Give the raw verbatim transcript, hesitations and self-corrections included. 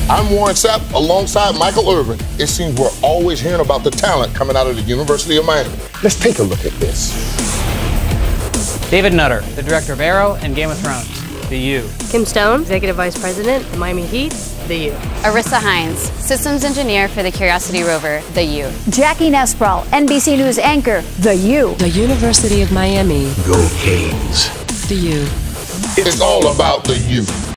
I'm Warren Sapp alongside Michael Irvin. It seems we're always hearing about the talent coming out of the University of Miami. Let's take a look at this. David Nutter, the director of Arrow and Game of Thrones, the U. Kim Stone, Executive Vice President of Miami Heat, the U. Arissa Hines, Systems Engineer for the Curiosity Rover, the U. Jackie Nesbral, N B C News anchor, the U. The University of Miami. Go Canes. The U. It's all about the U.